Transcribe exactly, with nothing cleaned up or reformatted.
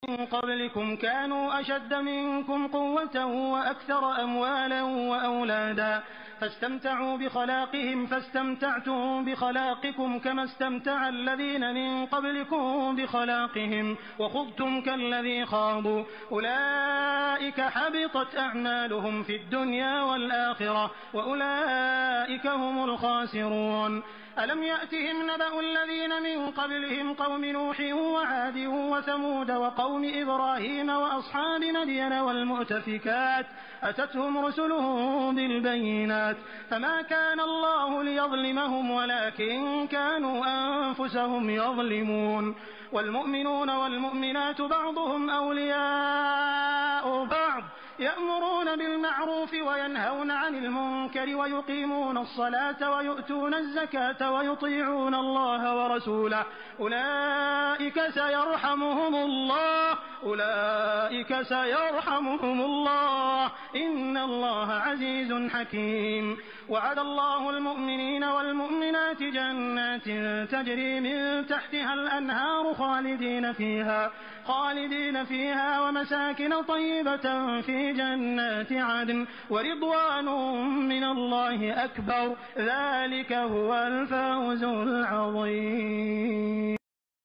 من قبلكم كانوا أشد منكم قوة وأكثر أموالا وأولادا فاستمتعوا بخلاقهم فاستمتعتم بخلاقكم كما استمتع الذين من قبلكم بخلاقهم وخضتم كالذي خاضوا أولئك حبطت أعمالهم في الدنيا والآخرة وأولئك هم الخاسرون. ألم يأتهم نبأ الذين من قبلهم قوم نوح وعاد وثمود وقوم إبراهيم وأصحاب مدين والمؤتفكات أتتهم رسلهم بالبينات فما كان الله ليظلمهم ولكن كانوا أنفسهم يظلمون. والمؤمنون والمؤمنات بعضهم أولياء بعض يأمرون بالمعروف وينهون عن المنكر ويقيمون الصلاة ويؤتون الزكاة ويطيعون الله ورسوله أولئك سيرحمهم الله أولئك سيرحمهم الله إن الله عزيز حكيم. وعد الله المؤمنين والمؤمنات جنات تجري من تحتها الأنهار خالدين فيها خالدين فيها ومساكن طيبة في جنات عدن ورضوان من الله أكبر ذلك هو الفوز العظيم.